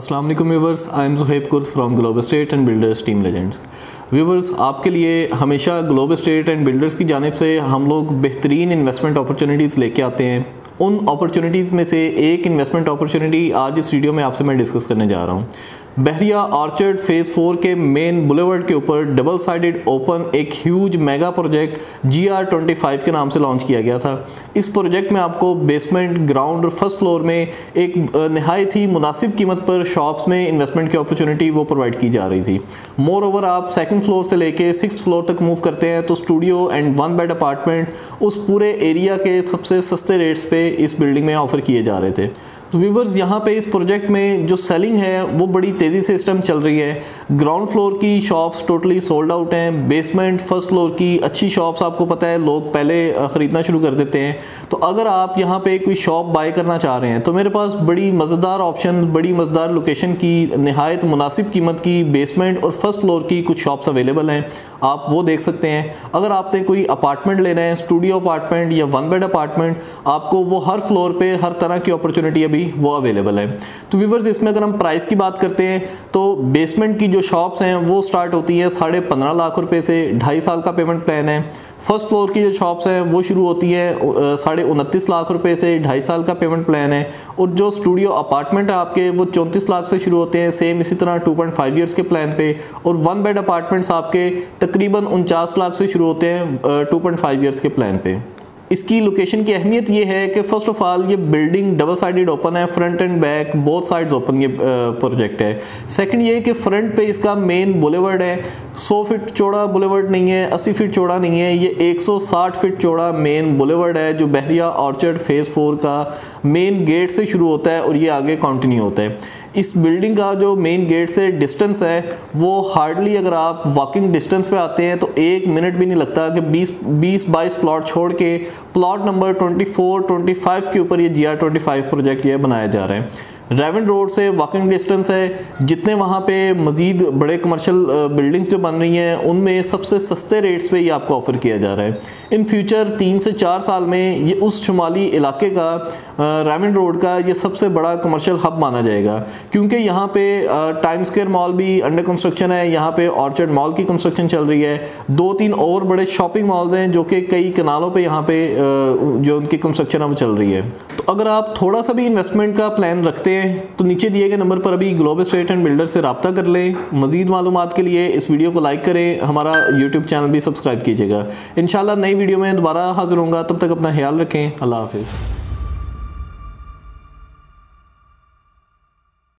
अस्सलाम वालेकुम viewers, I am Zuhaib Kurd from Globe Estate and Builders team Legends. Viewers, आपके लिए हमेशा ग्लोब एस्टेट एंड बिल्डर्स की जानिब से हम लोग बेहतरीन इन्वेस्टमेंट अपॉर्चुनिटीज़ लेके आते हैं। उन अपॉर्चुनिटीज़ में से एक इन्वेस्टमेंट अपॉर्चुनिटी आज इस वीडियो में आपसे मैं डिस्कस करने जा रहा हूँ। बहरिया ऑर्चर्ड फेज़ 4 के मेन बुलेवर्ड के ऊपर डबल साइडेड ओपन एक ह्यूज मेगा प्रोजेक्ट GR25 के नाम से लॉन्च किया गया था। इस प्रोजेक्ट में आपको बेसमेंट, ग्राउंड और फर्स्ट फ्लोर में एक नहायत ही मुनासिब कीमत पर शॉप्स में इन्वेस्टमेंट की अपॉर्चुनिटी वो प्रोवाइड की जा रही थी। मोर ओवर आप सेकंड फ्लोर से लेके 6th फ्लोर तक मूव करते हैं तो स्टूडियो एंड 1 बेड अपार्टमेंट उस पूरे एरिया के सबसे सस्ते रेट्स पे इस बिल्डिंग में ऑफ़र किए जा रहे थे। तो व्यूवर्स, यहाँ पे इस प्रोजेक्ट में जो सेलिंग है वो बड़ी तेज़ी से इस टाइम चल रही है। ग्राउंड फ्लोर की शॉप्स टोटली सोल्ड आउट हैं। बेसमेंट, फर्स्ट फ्लोर की अच्छी शॉप्स आपको पता है लोग पहले ख़रीदना शुरू कर देते हैं। तो अगर आप यहाँ पे कोई शॉप बाय करना चाह रहे हैं तो मेरे पास बड़ी मज़ेदार ऑप्शन, बड़ी मज़ेदार लोकेशन की नहायत मुनासिब कीमत की बेसमेंट और फर्स्ट फ्लोर की कुछ शॉप्स अवेलेबल हैं, आप वो देख सकते हैं। अगर आपने कोई अपार्टमेंट लेना है, स्टूडियो अपार्टमेंट या 1 बेड अपार्टमेंट, आपको वो हर फ्लोर पे हर तरह की अपॉर्चुनिटी अभी वो अवेलेबल है। तो व्यूवर्स, इसमें अगर हम प्राइस की बात करते हैं तो बेसमेंट की जो शॉप्स हैं वो स्टार्ट होती है 15.5 लाख रुपए से। 2.5 साल का पेमेंट प्लान है। फर्स्ट फ्लोर की जो शॉप्स हैं वो शुरू होती है 29.5 लाख रुपए से। 2.5 साल का पेमेंट प्लान है। और जो स्टूडियो अपार्टमेंट है आपके वो 34 लाख से शुरू होते हैं, सेम इसी तरह 2.5 ईयर्स के प्लान पे। और 1 बेड अपार्टमेंट्स आपके तकरीबन 49 लाख से शुरू होते हैं 2.5 ईयर्स के प्लान पे। इसकी लोकेशन की अहमियत ये है कि फ़र्स्ट ऑफ़ ऑल ये बिल्डिंग डबल साइडेड ओपन है, front and back both sides open ये प्रोजेक्ट है। सेकंड ये कि फ्रंट पे इसका मेन बुलेवर्ड है। 100 फीट चौड़ा बुलेवर्ड नहीं है, 80 फीट चौड़ा नहीं है, ये 160 फीट चौड़ा मेन बुलेवर्ड है जो बहरिया ऑर्चर्ड फेज़ 4 का मेन गेट से शुरू होता है और ये आगे कंटिन्यू होता है। इस बिल्डिंग का जो मेन गेट से डिस्टेंस है वो हार्डली, अगर आप वॉकिंग डिस्टेंस पे आते हैं तो 1 मिनट भी नहीं लगता कि 20-22 प्लॉट छोड़ के प्लॉट नंबर 24-25 के ऊपर ये GR25 प्रोजेक्ट ये बनाया जा रहा है। रेवन रोड से वॉकिंग डिस्टेंस है। जितने वहाँ पे मज़ीद बड़े कमर्शियल बिल्डिंग्स जो बन रही हैं उनमें सबसे सस्ते रेट्स पे ये आपको ऑफ़र किया जा रहा है। इन फ्यूचर 3 से 4 साल में ये उस शुमाली इलाके का रेवन रोड का ये सबसे बड़ा कमर्शियल हब माना जाएगा, क्योंकि यहाँ पे टाइम स्क्वायर मॉल भी अंडर कंस्ट्रक्शन है। यहाँ पे ऑर्चर्ड मॉल की कंस्ट्रक्शन चल रही है। 2-3 और बड़े शॉपिंग मॉल्स हैं जो कि कई कनालों पे यहाँ पे जो उनकी कंस्ट्रक्शन है वो चल रही है। तो अगर आप थोड़ा सा भी इन्वेस्टमेंट का प्लान रखते हैं तो नीचे दिए गए नंबर पर अभी ग्लोब एस्टेट एंड बिल्डर से रब्ता कर लें। मज़ीद मालूमात के लिए इस वीडियो को लाइक करें, हमारा यूट्यूब चैनल भी सब्सक्राइब कीजिएगा। इंशाल्लाह नई वीडियो में दोबारा हाजिर होऊंगा, तब तक अपना ख्याल रखें। अल्लाह हाफिज़।